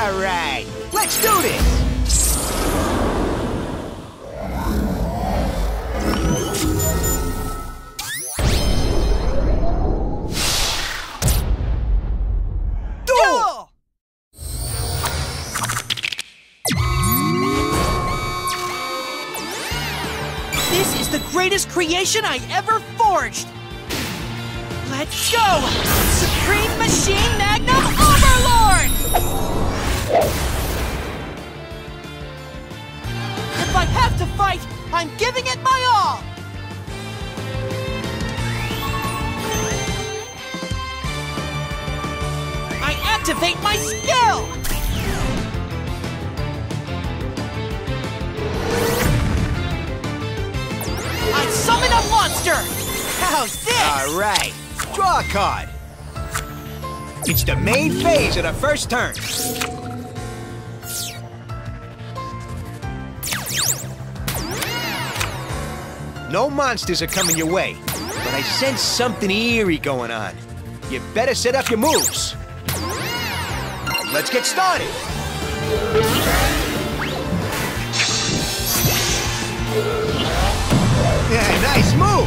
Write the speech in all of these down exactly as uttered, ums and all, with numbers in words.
All right, let's do this! Duel! This is the greatest creation I ever forged! Let's go! Supreme Machine Magnum Overlord! If I have to fight, I'm giving it my all! I activate my skill! I summon a monster! How's this? All right, draw a card. It's the main phase of the first turn. No monsters are coming your way, but I sense something eerie going on. You better set up your moves. Let's get started. Yeah, nice move.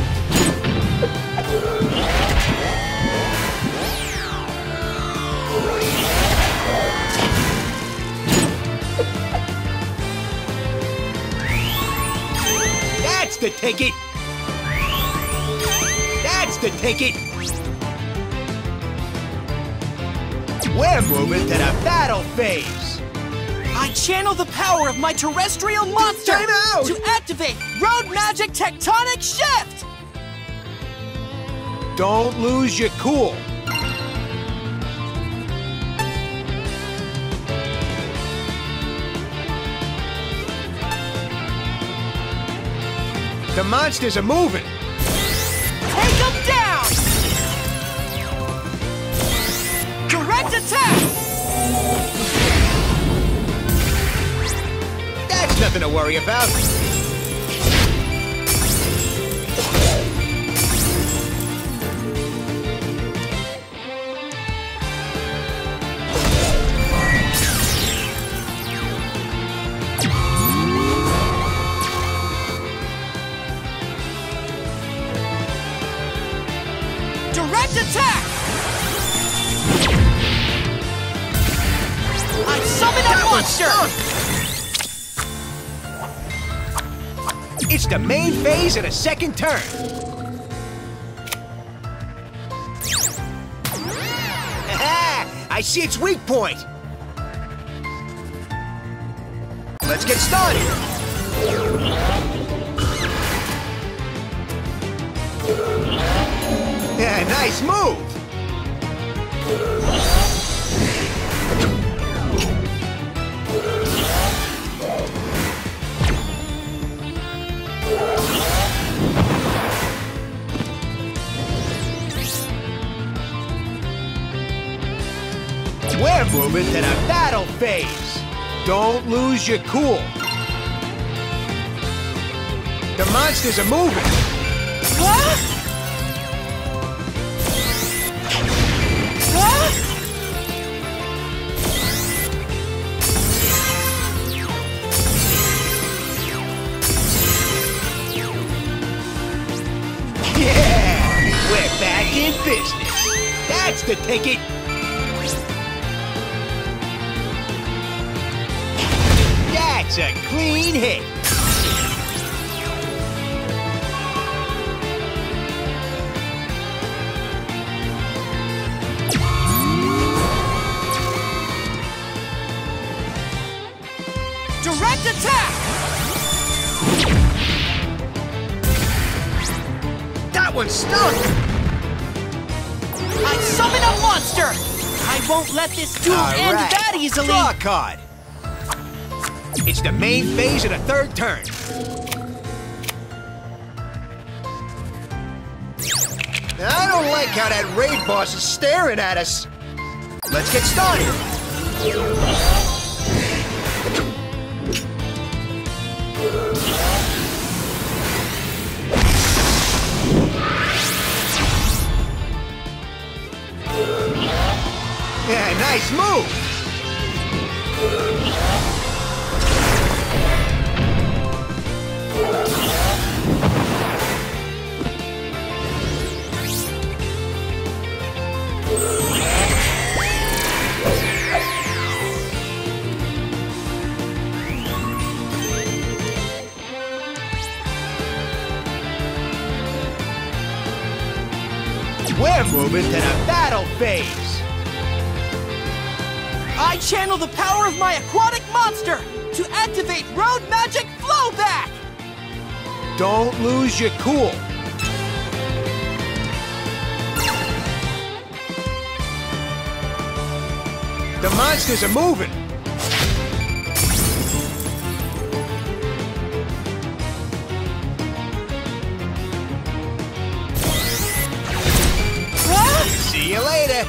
That's the ticket. That's the ticket. We're moving to the battle phase. I channel the power of my terrestrial monster Time out! to activate Road Magic Tectonic Shift! Don't lose your cool. The monsters are moving. Take them down! Direct attack! That's nothing to worry about. Direct attack! I summon a monster! It's the main phase of the second turn. I see its weak point. Let's get started. Yeah, nice move. We're moving to the battle phase. Don't lose your cool. The monsters are moving. Huh? Huh? Yeah, we're back in business. That's the ticket. That's a clean hit. Direct attack! That one stung! I summon a monster! I won't let this duel All end right. that easily! Draw a card. It's the main phase of the third turn. I don't like how that raid boss is staring at us. Let's get started. Yeah, nice move. We're moving to the battle phase! I channel the power of my aquatic monster to activate Road Magic Flowback! Don't lose your cool. The monsters are moving. See you later.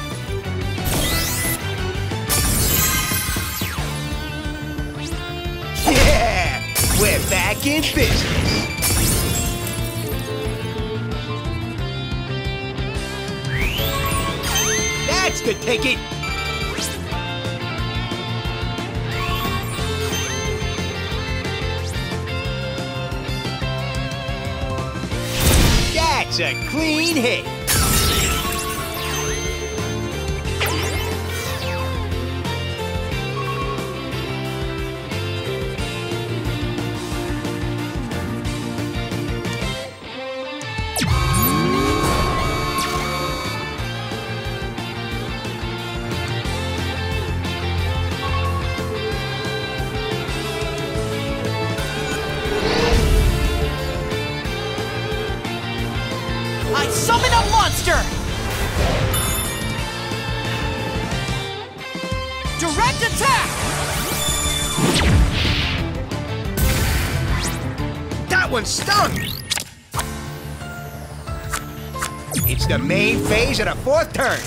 Yeah, we're back in business. That's the ticket. That's a clean hit. I summon a monster! Direct attack! That one stung! It's the main phase of the fourth turn.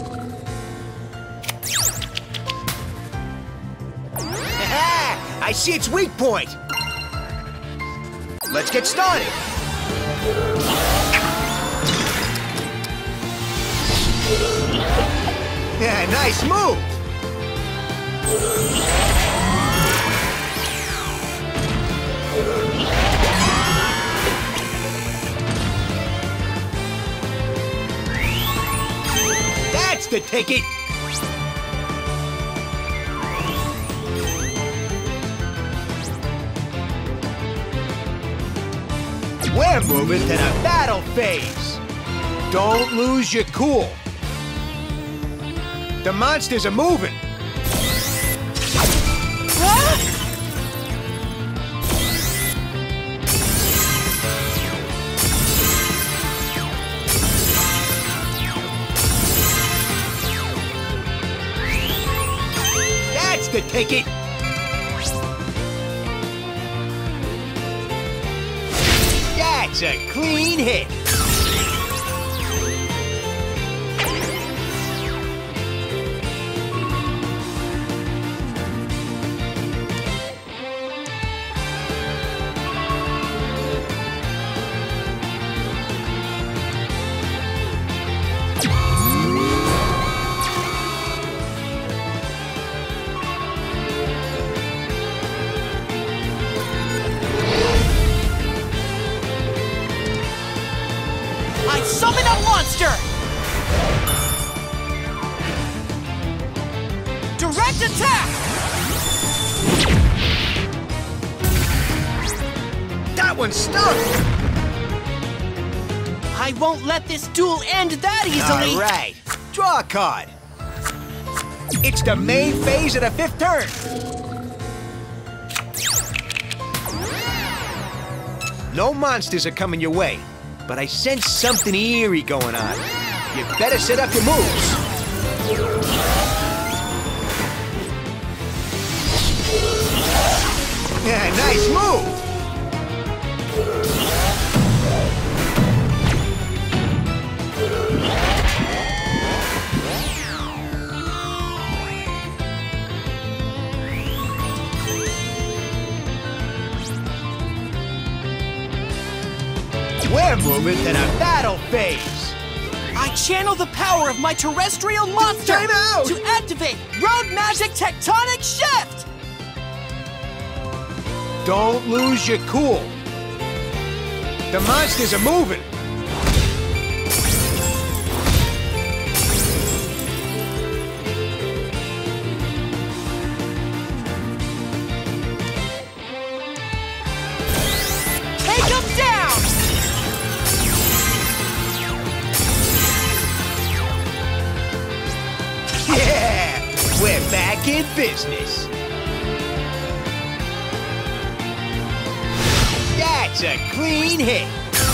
Ha-ha! I see its weak point. Let's get started. Yeah, nice move! That's the ticket! We're moving to the battle phase! Don't lose your cool! The monsters are moving! What? That's the ticket! That's a clean hit! I summon a monster! Direct attack! That one stung! I won't let this duel end that easily! All right, draw a card. It's the main phase of the fifth turn. No monsters are coming your way, but I sense something eerie going on. You better set up your moves. Yeah, nice move. We're moving to the battle phase. I I channel the power of my terrestrial monster Time out! to activate Road Magic Tectonic Shift! Don't lose your cool. The monsters are moving. Take them down! Yeah! We're back in business. That's a clean hit.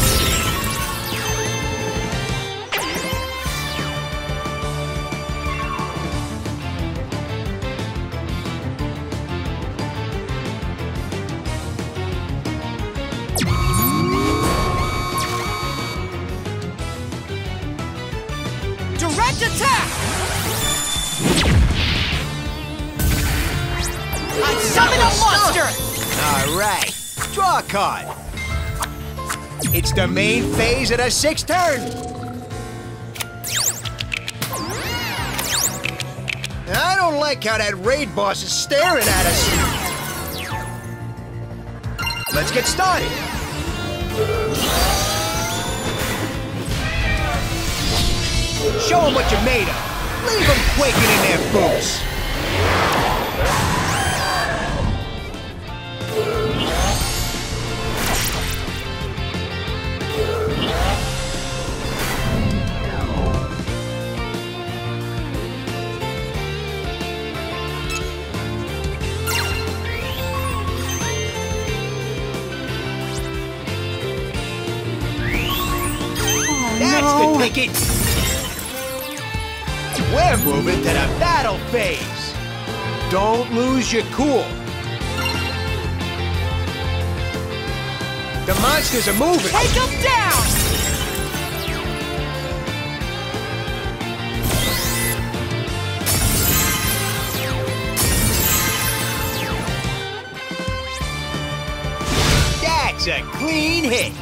Direct attack! I summon a monster! All right. Draw a card. It's the main phase of the sixth turn. I don't like how that raid boss is staring at us. Let's get started. Show them what you're made of. Leave them quaking in their boots. That's the ticket! We're moving to the battle phase! Don't lose your cool! The monsters are moving! Take them down! That's a clean hit!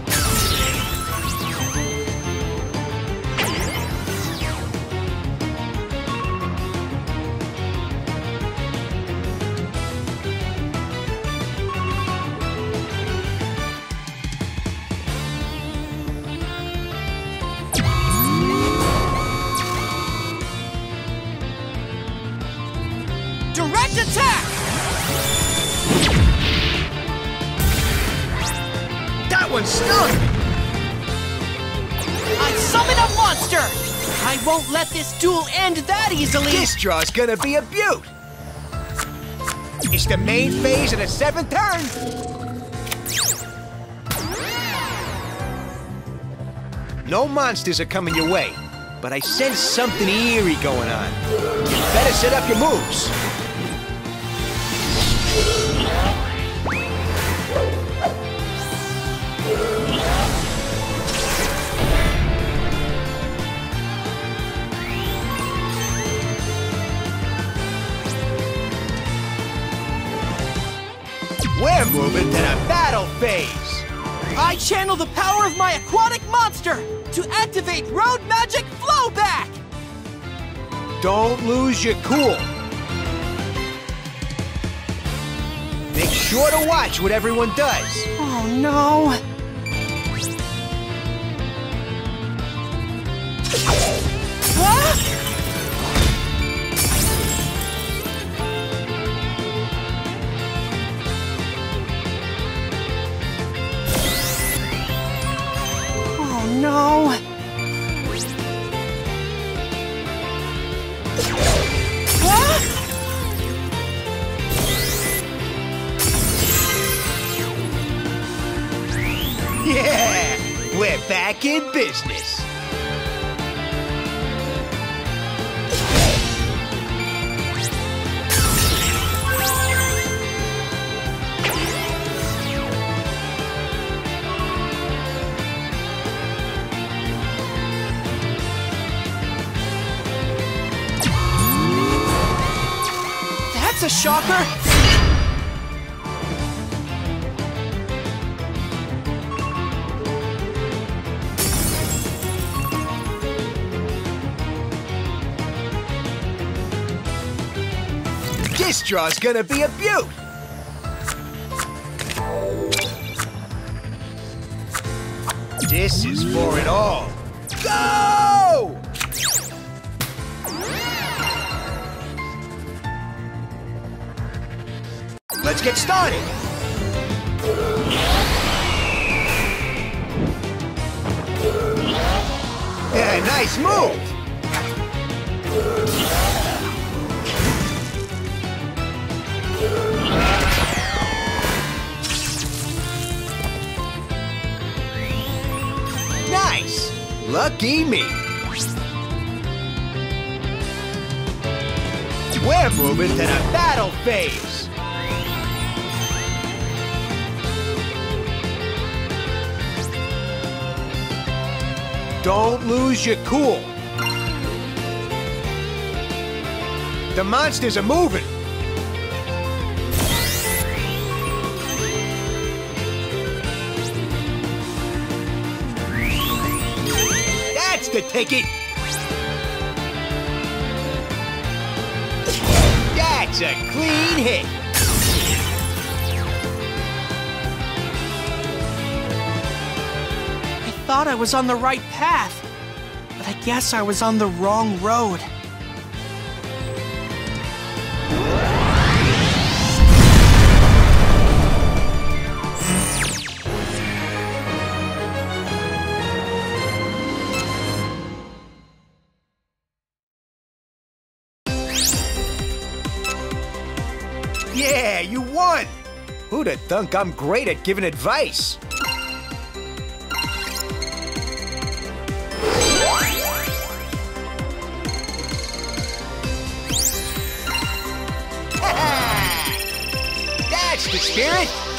Direct attack! That one stung! I summon a monster! I won't let this duel end that easily! This draw's gonna be a beaut! It's the main phase of the seventh turn! No monsters are coming your way, but I sense something eerie going on. You better set up your moves. We're moving to the battle phase. I channel the power of my aquatic monster to activate Road Magic Flowback! Don't lose your cool. Make sure to watch what everyone does. Oh no! What? Oh no! What? Yeah, we're back in business. That's a shocker! This straw's gonna be a beaut! This is for it all. Go! Let's get started. Yeah, nice move. Nice! Lucky me! We're moving to the battle phase! Don't lose your cool! The monsters are moving! That's the ticket! That's a clean hit! I thought I was on the right path, but I guess I was on the wrong road. Yeah, you won! Who'd have thunk I'm great at giving advice? That's the spirit!